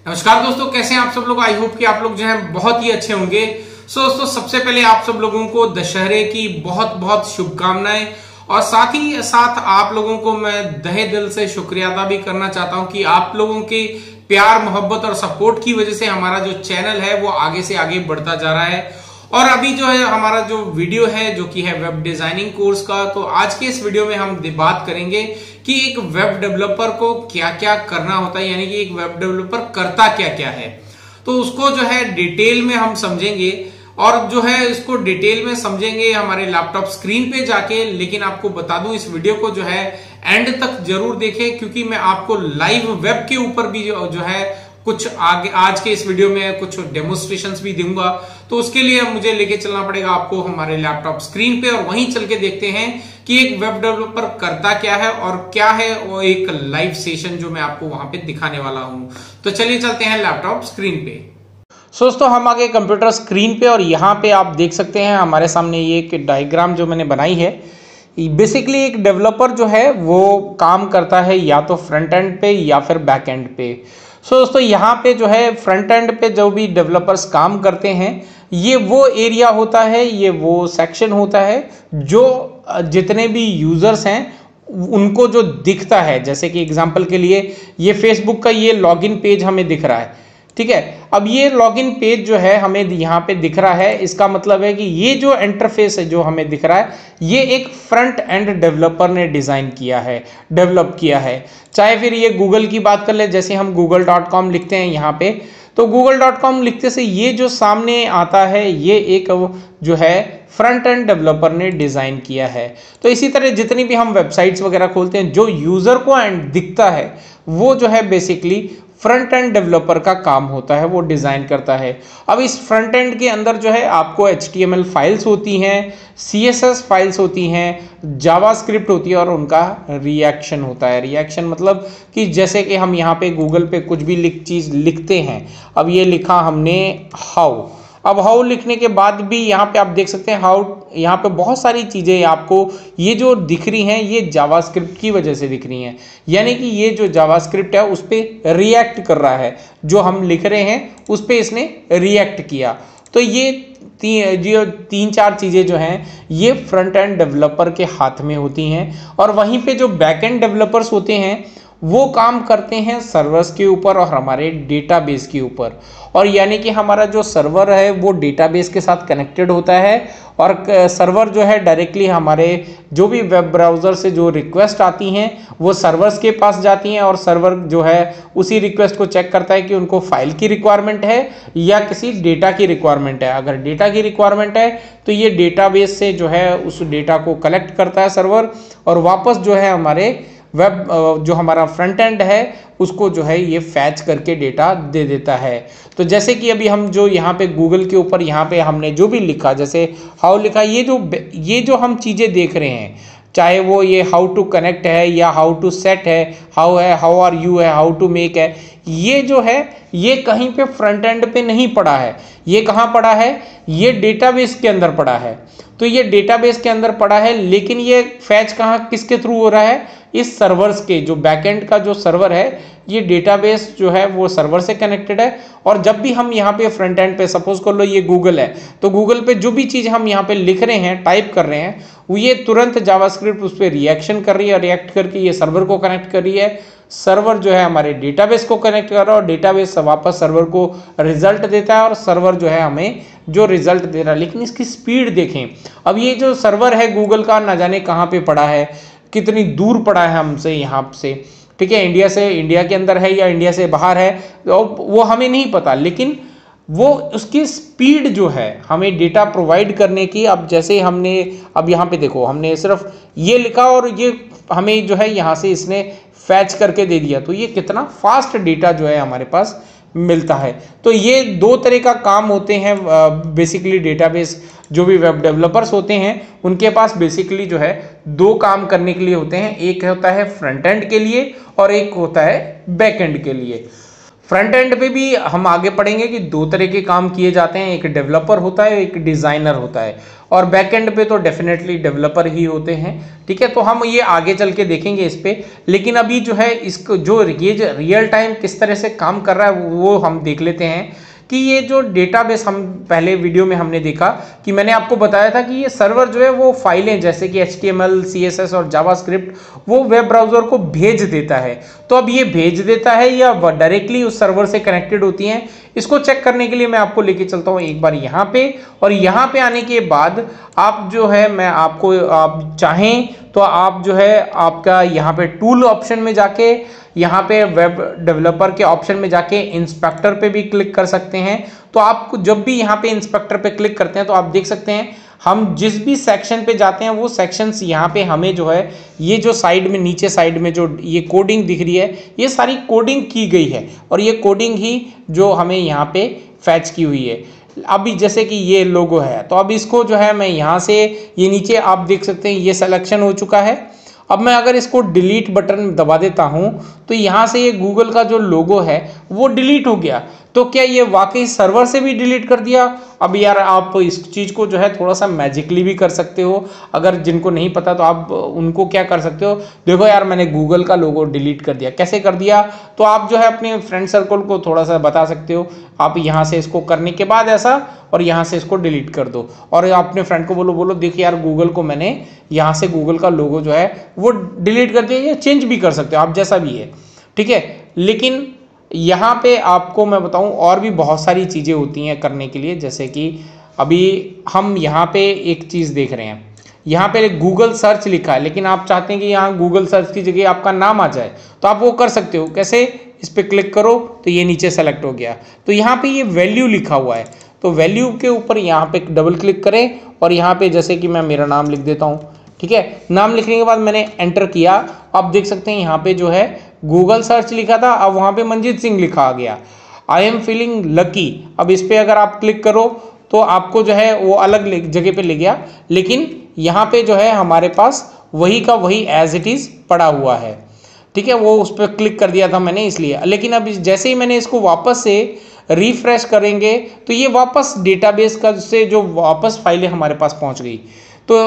नमस्कार दोस्तों, कैसे हैं आप सब लोग। आई होप कि आप लोग जो हैं बहुत ही अच्छे होंगे। दोस्तों सबसे पहले आप सब लोगों को दशहरे की बहुत बहुत शुभकामनाएं और साथ ही साथ आप लोगों को मैं तहे दिल से शुक्रिया अदा भी करना चाहता हूं कि आप लोगों के प्यार मोहब्बत और सपोर्ट की वजह से हमारा जो चैनल है वो आगे से आगे बढ़ता जा रहा है। और अभी जो है हमारा जो वीडियो है जो कि है वेब डिजाइनिंग कोर्स का, तो आज के इस वीडियो में हम बात करेंगे कि एक वेब डेवलपर को क्या क्या करना होता है, यानी कि एक वेब डेवलपर करता क्या क्या है। तो उसको जो है डिटेल में हम समझेंगे और जो है इसको डिटेल में समझेंगे हमारे लैपटॉप स्क्रीन पे जाके। लेकिन आपको बता दूं इस वीडियो को जो है एंड तक जरूर देखें, क्योंकि मैं आपको लाइव वेब के ऊपर भी जो है कुछ आगे आज के इस वीडियो में कुछ डेमोन्स्ट्रेशंस भी दूंगा। तो उसके लिए मुझे लेके चलना पड़ेगा आपको हमारे लैपटॉप स्क्रीन पे और वहीं चल के देखते हैं कि एक वेब डेवलपर करता क्या है और क्या है वो एक लाइव सेशन जो मैं आपको वहां पे दिखाने वाला हूं। तो चलिए चलते हैं लैपटॉप स्क्रीन पे। दोस्तों हम आगे कंप्यूटर स्क्रीन पे और यहाँ पे आप देख सकते हैं हमारे सामने ये एक डायग्राम जो मैंने बनाई है। बेसिकली एक डेवलपर जो है वो काम करता है या तो फ्रंट एंड पे या फिर बैक एंड पे। दोस्तों यहाँ पे जो है फ्रंट एंड पे जो भी डेवलपर्स काम करते हैं ये वो एरिया होता है, ये वो सेक्शन होता है जो जितने भी यूजर्स हैं उनको जो दिखता है। जैसे कि एग्जांपल के लिए ये फेसबुक का ये लॉगिन पेज हमें दिख रहा है, ठीक है। अब ये लॉगिन पेज जो है हमें यहाँ पे दिख रहा है, इसका मतलब है कि ये जो इंटरफेस है जो हमें दिख रहा है ये एक फ्रंट एंड डेवलपर ने डिजाइन किया है, डेवलप किया है। चाहे फिर ये गूगल की बात कर ले, जैसे हम google.com लिखते हैं यहाँ पे, तो google.com लिखते से ये जो सामने आता है ये एक जो है फ्रंट एंड डेवलपर ने डिजाइन किया है। तो इसी तरह जितनी भी हम वेबसाइट्स वगैरह खोलते हैं जो यूजर को एंड दिखता है वो जो है बेसिकली फ्रंट एंड डेवलपर का काम होता है, वो डिजाइन करता है। अब इस फ्रंट एंड के अंदर जो है आपको HTML फाइल्स होती हैं, CSS फाइल्स होती हैं, जावास्क्रिप्ट होती है और उनका रिएक्शन होता है। रिएक्शन मतलब कि जैसे कि हम यहाँ पे गूगल पे कुछ भी चीज लिखते हैं। अब ये लिखा हमने हाउ, अब हाउ लिखने के बाद भी यहाँ पे आप देख सकते हैं हाउ, यहाँ पे बहुत सारी चीजें आपको ये जो दिख रही हैं ये जावास्क्रिप्ट की वजह से दिख रही हैं। यानी कि ये जो जावास्क्रिप्ट है उस पर रिएक्ट कर रहा है, जो हम लिख रहे हैं उस पर इसने रिएक्ट किया। तो ये तीन चार चीजें जो हैं ये फ्रंट एंड डेवलपर के हाथ में होती हैं। और वहीं पे जो बैक एंड डेवलपर्स होते हैं वो काम करते हैं सर्वर्स के ऊपर और हमारे डेटाबेस के ऊपर। और यानी कि हमारा जो सर्वर है वो डेटाबेस के साथ कनेक्टेड होता है और सर्वर जो है डायरेक्टली हमारे जो भी वेब ब्राउज़र से जो रिक्वेस्ट आती हैं वो सर्वर्स के पास जाती हैं और सर्वर जो है उसी रिक्वेस्ट को चेक करता है कि उनको फाइल की रिक्वायरमेंट है या किसी डेटा की रिक्वायरमेंट है। अगर डेटा की रिक्वायरमेंट है तो ये डेटाबेस से जो है उस डेटा को कलेक्ट करता है सर्वर और वापस जो है हमारे वेब जो हमारा फ्रंट एंड है उसको जो है ये फैच करके डेटा दे देता है। तो जैसे कि अभी हम जो यहाँ पे गूगल के ऊपर यहाँ पे हमने जो भी लिखा, जैसे हाउ लिखा, ये जो हम चीज़ें देख रहे हैं, चाहे वो ये हाउ टू कनेक्ट है या हाउ टू सेट है, हाउ है, हाउ आर यू है, हाउ टू मेक है, ये जो है ये कहीं पे फ्रंट एंड पे नहीं पड़ा है। ये कहाँ पड़ा है? ये डेटाबेस के अंदर पड़ा है। तो ये डेटाबेस के अंदर पड़ा है, लेकिन ये फैच कहाँ किसके थ्रू हो रहा है? इस सर्वर्स के, जो बैकएंड का जो सर्वर है ये डेटाबेस जो है वो सर्वर से कनेक्टेड है। और जब भी हम यहाँ पे फ्रंट एंड पे, सपोज कर लो ये गूगल है, तो गूगल पे जो भी चीज़ हम यहाँ पे लिख रहे हैं, टाइप कर रहे हैं, वो ये तुरंत जावास्क्रिप्ट उस पर रिएक्शन कर रही है, रिएक्ट करके ये सर्वर को कनेक्ट कर रही है। सर्वर जो है हमारे डेटाबेस को कनेक्ट कर रहा है और डेटाबेस वापस सर्वर को रिजल्ट देता है और सर्वर जो है हमें जो रिजल्ट दे रहा है। लेकिन इसकी स्पीड देखें, अब ये जो सर्वर है गूगल का ना जाने कहाँ पे पड़ा है, कितनी दूर पड़ा है हमसे यहाँ से, ठीक है। इंडिया के अंदर है या इंडिया से बाहर है तो वो हमें नहीं पता, लेकिन वो उसकी स्पीड जो है हमें डेटा प्रोवाइड करने की, अब जैसे हमने अब यहाँ पे देखो हमने सिर्फ ये लिखा और ये हमें जो है यहाँ से इसने फैच करके दे दिया, तो ये कितना फास्ट डेटा जो है हमारे पास मिलता है। तो ये दो तरह का काम होते हैं बेसिकली डेटाबेस, जो भी वेब डेवलपर्स होते हैं उनके पास बेसिकली जो है दो काम करने के लिए होते हैं। एक होता है फ्रंट एंड के लिए और एक होता है बैक एंड के लिए। फ्रंट एंड पे भी हम आगे पढ़ेंगे कि दो तरह के काम किए जाते हैं, एक डेवलपर होता है, एक डिजाइनर होता है, और बैक एंड पे तो डेफिनेटली डेवलपर ही होते हैं। ठीक है, तो हम ये आगे चल के देखेंगे इस पे, लेकिन अभी जो है इसको जो ये रियल टाइम किस तरह से काम कर रहा है वो हम देख लेते हैं कि ये जो डेटाबेस हम पहले वीडियो में हमने देखा कि मैंने आपको बताया था कि ये सर्वर जो है वो फाइलें जैसे कि HTML, CSS और जावास्क्रिप्ट वो वेब ब्राउज़र को भेज देता है। तो अब ये भेज देता है या डायरेक्टली उस सर्वर से कनेक्टेड होती हैं, इसको चेक करने के लिए मैं आपको लेके चलता हूँ एक बार यहाँ पे। और यहाँ पे आने के बाद आप जो है मैं आपको आप चाहें तो आप जो है आपका यहाँ पे टूल ऑप्शन में जाके यहाँ पे वेब डेवलपर के ऑप्शन में जाके इंस्पेक्टर पे भी क्लिक कर सकते हैं। तो आपको जब भी यहाँ पे इंस्पेक्टर पे क्लिक करते हैं तो आप देख सकते हैं हम जिस भी सेक्शन पे जाते हैं वो सेक्शंस यहाँ पे हमें जो है ये जो साइड में नीचे साइड में जो ये कोडिंग दिख रही है ये सारी कोडिंग की गई है और ये कोडिंग ही जो हमें यहाँ पे फैच की हुई है। अभी जैसे कि ये लोगो है तो अब इसको जो है मैं यहाँ से ये नीचे आप देख सकते हैं ये सिलेक्शन हो चुका है। अब मैं अगर इसको डिलीट बटन दबा देता हूं तो यहाँ से ये गूगल का जो लोगो है वो डिलीट हो गया। तो क्या ये वाकई सर्वर से भी डिलीट कर दिया? अब यार आप इस चीज़ को जो है थोड़ा सा मैजिकली भी कर सकते हो, अगर जिनको नहीं पता तो आप उनको क्या कर सकते हो, देखो यार मैंने गूगल का लोगो डिलीट कर दिया। कैसे कर दिया? तो आप जो है अपने फ्रेंड सर्कल को थोड़ा सा बता सकते हो, आप यहाँ से इसको करने के बाद ऐसा और यहाँ से इसको डिलीट कर दो और अपने फ्रेंड को बोलो देखिए यार गूगल को मैंने यहाँ से गूगल का लोगो जो है वो डिलीट कर दिया। या चेंज भी कर सकते हो आप जैसा भी है, ठीक है। लेकिन यहाँ पे आपको मैं बताऊँ और भी बहुत सारी चीज़ें होती हैं करने के लिए, जैसे कि अभी हम यहाँ पे एक चीज़ देख रहे हैं, यहाँ पे गूगल सर्च लिखा है लेकिन आप चाहते हैं कि यहाँ गूगल सर्च की जगह आपका नाम आ जाए तो आप वो कर सकते हो। कैसे? इस पर क्लिक करो तो ये नीचे सेलेक्ट हो गया। तो यहाँ पे ये वैल्यू लिखा हुआ है तो वैल्यू के ऊपर यहाँ पे डबल क्लिक करें और यहाँ पे जैसे कि मैं मेरा नाम लिख देता हूँ, ठीक है। नाम लिखने के बाद मैंने एंटर किया, आप देख सकते हैं यहाँ पे जो है गूगल सर्च लिखा था, अब वहाँ पे मंजीत सिंह लिखा आ गया। आई एम फीलिंग लकी, अब इस पर अगर आप क्लिक करो तो आपको जो है वो अलग जगह पे ले गया, लेकिन यहाँ पे जो है हमारे पास वही का वही एज इट इज़ पड़ा हुआ है, ठीक है। वो उस पर क्लिक कर दिया था मैंने इसलिए, लेकिन अब जैसे ही मैंने इसको वापस से रिफ्रेश करेंगे तो ये वापस डेटाबेस का से जो वापस फाइलें हमारे पास पहुंच गई। तो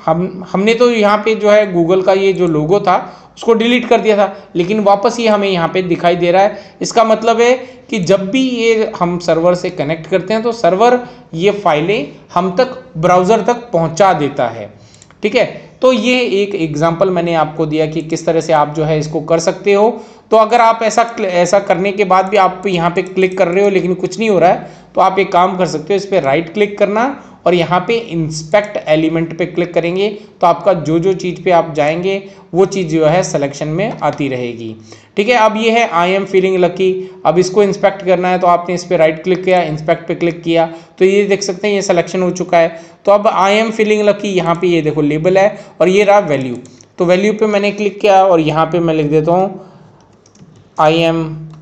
हमने तो यहाँ पे जो है गूगल का ये जो लोगो था उसको डिलीट कर दिया था, लेकिन वापस ये हमें यहाँ पे दिखाई दे रहा है। इसका मतलब है कि जब भी ये हम सर्वर से कनेक्ट करते हैं तो सर्वर ये फाइलें हम तक ब्राउज़र तक पहुँचा देता है, ठीक है। तो ये एक एग्जांपल मैंने आपको दिया कि किस तरह से आप जो है इसको कर सकते हो। तो अगर आप ऐसा करने के बाद भी आप यहाँ पे क्लिक कर रहे हो लेकिन कुछ नहीं हो रहा है तो आप एक काम कर सकते हो, इस पर राइट क्लिक करना और यहाँ पे इंस्पेक्ट एलिमेंट पे क्लिक करेंगे तो आपका जो जो चीज़ पे आप जाएंगे वो चीज़ जो है सिलेक्शन में आती रहेगी, ठीक है। अब ये है आई एम फीलिंग लकी, अब इसको इंस्पेक्ट करना है तो आपने इस पर राइट क्लिक किया, इंस्पेक्ट पे क्लिक किया तो ये देख सकते हैं ये सिलेक्शन हो चुका है। तो अब आई एम फीलिंग लकी यहाँ पे ये देखो लेबल है और ये रहा वैल्यू। तो वैल्यू पे मैंने क्लिक किया और यहाँ पे मैं लिख देता हूँ आई एम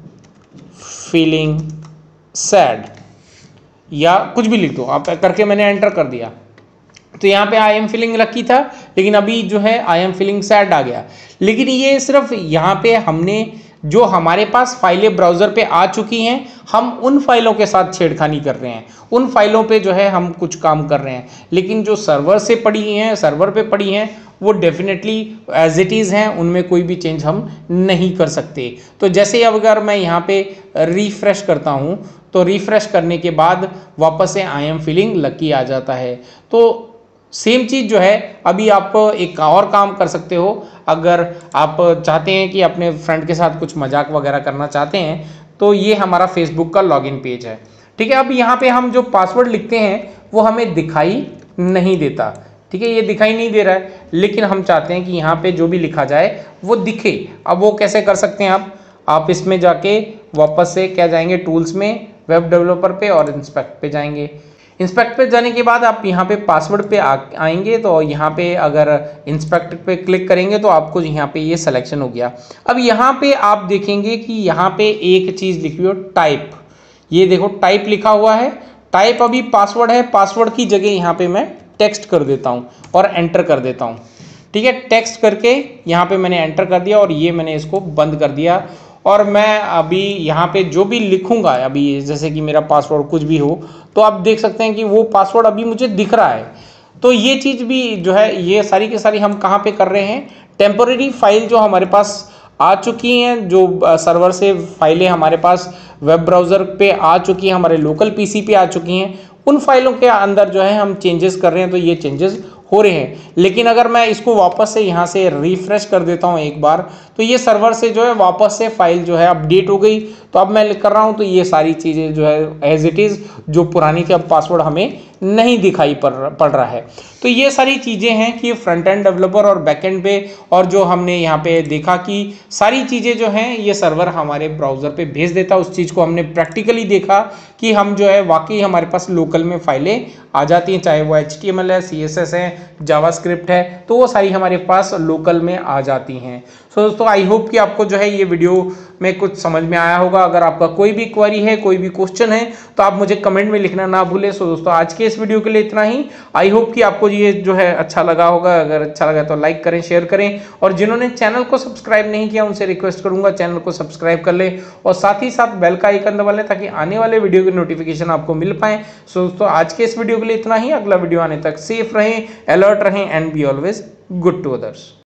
फीलिंग सैड या कुछ भी लिख दो आप, करके मैंने एंटर कर दिया। तो यहाँ पे आई एम फीलिंग लकी था लेकिन अभी जो है आई एम फीलिंग सैड आ गया। लेकिन ये सिर्फ यहाँ पे हमने जो हमारे पास फाइलें ब्राउज़र पे आ चुकी हैं हम उन फाइलों के साथ छेड़खानी कर रहे हैं, उन फाइलों पे जो है हम कुछ काम कर रहे हैं। लेकिन जो सर्वर से पड़ी हैं, सर्वर पे पड़ी हैं वो डेफिनेटली एज इट इज़ हैं, उनमें कोई भी चेंज हम नहीं कर सकते। तो जैसे अब अगर मैं यहाँ पे रिफ्रेश करता हूँ तो रिफ्रेश करने के बाद वापस से आई एम फीलिंग लकी आ जाता है। तो सेम चीज़ जो है अभी आप एक और काम कर सकते हो, अगर आप चाहते हैं कि अपने फ्रेंड के साथ कुछ मजाक वगैरह करना चाहते हैं तो ये हमारा फेसबुक का लॉगिन पेज है, ठीक है। अब यहाँ पे हम जो पासवर्ड लिखते हैं वो हमें दिखाई नहीं देता, ठीक है, ये दिखाई नहीं दे रहा है, लेकिन हम चाहते हैं कि यहाँ पे जो भी लिखा जाए वो दिखे। अब वो कैसे कर सकते हैं आप इसमें जाके वापस से क्या जाएंगे टूल्स में, वेब डेवलपर पे और इंस्पेक्ट पे जाएंगे। इंस्पेक्ट पे जाने के बाद आप यहाँ पे पासवर्ड पे आएंगे तो यहाँ पे अगर इंस्पेक्ट पे क्लिक करेंगे तो आपको यहाँ पे ये सिलेक्शन हो गया। अब यहाँ पे आप देखेंगे कि यहाँ पे एक चीज़ लिखी हो टाइप, ये देखो टाइप लिखा हुआ है, टाइप अभी पासवर्ड है, पासवर्ड की जगह यहाँ पे मैं टेक्स्ट कर देता हूँ और एंटर कर देता हूँ, ठीक है। टेक्स्ट करके यहाँ पे मैंने एंटर कर दिया और ये मैंने इसको बंद कर दिया और मैं अभी यहाँ पे जो भी लिखूंगा, अभी जैसे कि मेरा पासवर्ड कुछ भी हो, तो आप देख सकते हैं कि वो पासवर्ड अभी मुझे दिख रहा है। तो ये चीज़ भी जो है, ये सारी की सारी हम कहाँ पे कर रहे हैं, टेम्पोरेरी फाइल जो हमारे पास आ चुकी हैं, जो सर्वर से फाइलें हमारे पास वेब ब्राउज़र पे आ चुकी हैं, हमारे लोकल पीसी पे आ चुकी हैं, उन फाइलों के अंदर जो है हम चेंजेस कर रहे हैं। तो ये चेंजेस हो रहे हैं, लेकिन अगर मैं इसको वापस से यहाँ से रिफ्रेश कर देता हूँ एक बार, तो ये सर्वर से जो है वापस से फाइल जो है अपडेट हो गई। तो अब मैं कर रहा हूँ तो ये सारी चीज़ें जो है एज इट इज़, जो पुरानी थी, अब पासवर्ड हमें नहीं दिखाई पड़ रहा है। तो ये सारी चीज़ें हैं कि फ्रंट एंड डेवलपर और बैक एंड पे, और जो हमने यहाँ पे देखा कि सारी चीज़ें जो हैं ये सर्वर हमारे ब्राउज़र पे भेज देता, उस चीज़ को हमने प्रैक्टिकली देखा कि हम जो है वाकई हमारे पास लोकल में फाइलें आ जाती हैं, चाहे वो HTML है, CSS है, जावास्क्रिप्ट है, तो वो सारी हमारे पास लोकल में आ जाती हैं। सो दोस्तों, आई होप कि आपको जो है ये वीडियो में कुछ समझ में आया होगा। अगर आपका कोई भी क्वेरी है, कोई भी क्वेश्चन है, तो आप मुझे कमेंट में लिखना ना भूलें। सो दोस्तों, आज के इस वीडियो के लिए इतना ही। आई होप कि आपको ये जो है अच्छा लगा होगा। अगर अच्छा लगा तो लाइक करें, शेयर करें, और जिन्होंने चैनल को सब्सक्राइब नहीं किया उनसे रिक्वेस्ट करूंगा चैनल को सब्सक्राइब कर ले, और साथ ही साथ बेल का आइकन दबा लें ताकि आने वाले वीडियो की नोटिफिकेशन आपको मिल पाए। सो दोस्तों, आज के इस वीडियो के लिए इतना ही। अगला वीडियो आने तक सेफ रहें, अलर्ट रहें, and be always good to others.